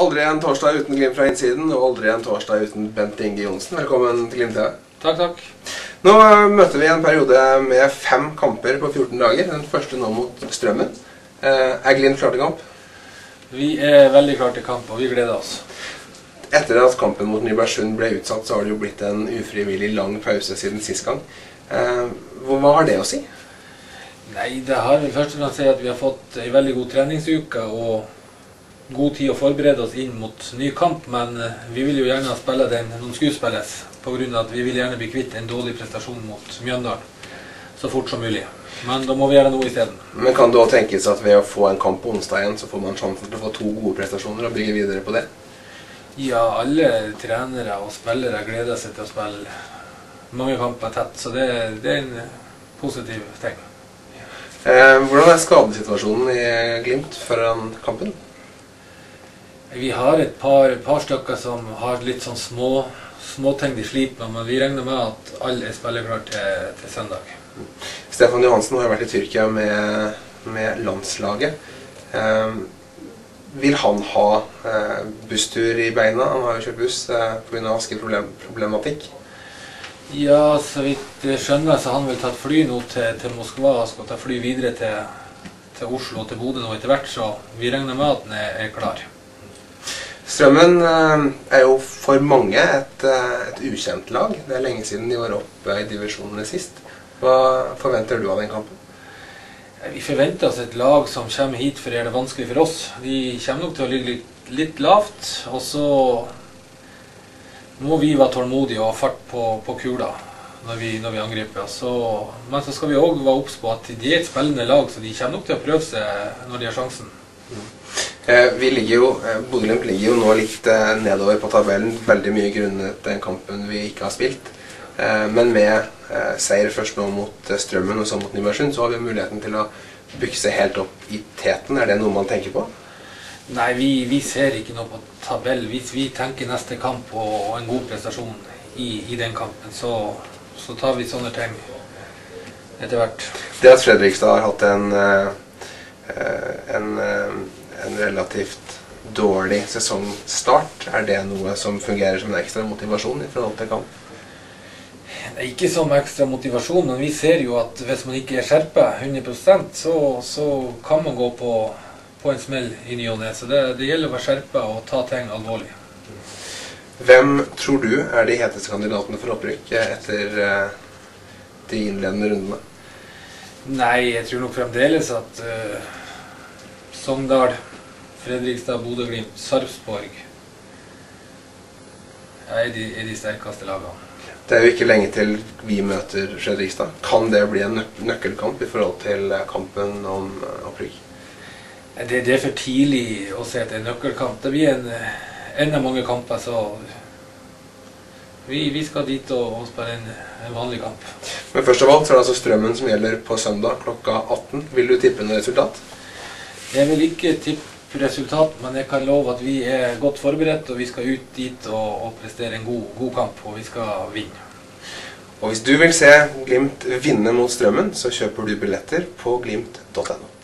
Aldri en torsdag uten Glimt fra innsiden, og aldri en torsdag uten Bent Inge Johnsen. Velkommen til Glimt TV. Takk, takk. Nå møter vi en periode med 5 kamper på 14 dager. Den første nå mot Strømmen. Er Glimt klar til kamp? Vi er veldig klar til kamp, og vi gleder oss. Etter at kampen mot Nybergsund ble utsatt, så har det jo blitt en ufrivillig lang pause siden sist gang. Hva har det å si? Nei, det har vel først og fremst å si at vi har fått en veldig god treningsuke og god tid å forberede oss inn mot ny kamp, men vi vil jo gjerne spille den noen skuespilles, på grunn av at vi vil gjerne bli kvitt en dårlig prestasjon mot Mjøndalen så fort som mulig. Men da må vi gjøre noe i stedet. Men kan det også tenkes at ved å få en kamp på onsdag igjen, så får man sjansen til å få 2 gode prestasjoner og bygge videre på det? Ja, alle trenere og spillere gleder seg til å spille mange kamper tett, så det er en positiv ting. Hvordan er skadesituasjonen i Glimt foran kampen? Vi har et par stykker som har litt sånn småting de sliter med, men vi regner med at alle er spillerklare til søndag. Stefan Johansen har vært i Tyrkia med landslaget. Vil han ha busstur i beina? Han har jo kjørt buss på grunn av askeproblematikk. Ja, så vidt jeg skjønner, så han vil ta et fly nå til Moskva og skal ta fly videre til Oslo og til Bodø nå etter hvert, så vi regner med at han er klar. Strømmen er jo for mange et ukjent lag. Det er lenge siden de var oppe i divisjonene sist. Hva forventer du av den kampen? Vi forventer oss et lag som kommer hit for å gjøre det vanskelig for oss. De kommer nok til å ligge litt lavt, og så må vi være tålmodige og ha fart på kula når vi angriper. Men så skal vi også være obs på at de er et spillende lag, så de kommer nok til å prøve seg når de har sjansen. Bodø Glimt ligger jo nå litt nedover på tabellen, veldig mye grunnet den kampen vi ikke har spilt. Men med seier først nå mot Strømmen og så mot Nybergsund, så har vi muligheten til å bykse helt opp i teten. Er det noe man tenker på? Nei, vi ser ikke noe på tabell. Vi tenker neste kamp og en god prestasjon i den kampen, så tar vi sånne ting etter hvert. Det at Fredrikstad har hatt en relativt dårlig sesongstart, er det noe som fungerer som en ekstra motivasjon i forhold til kamp? Det er ikke som ekstra motivasjon, men vi ser jo at hvis man ikke er skjerpet 100%, så kan man gå på en smell i ny og ne. Så det gjelder å være skjerpet og ta ting alvorlig. Hvem tror du er de heteste kandidatene for opprykk etter de innledende rundene? Nei, jeg tror nok fremdeles at Sogndal, Fredrikstad, Bodø Glimt, Sarpsborg er de sterkeste lagene. Det er jo ikke lenge til vi møter Fredrikstad. Kan det bli en nøkkelkamp i forhold til kampen om opprykk? Det er for tidlig å si at det er en nøkkelkamp. Det blir en av mange kamper, så vi skal dit og spille en vanlig kamp. Men først av alt så er det altså Strømmen som gjelder på søndag klokka 18. Vil du tippe noe resultat? Jeg vil ikke tippe resultat, men jeg kan love at vi er godt forberedt, og vi skal ut dit og prestere en god kamp, og vi skal vinne. Og hvis du vil se Glimt vinne mot Strømmen, så kjøper du billetter på glimt.no.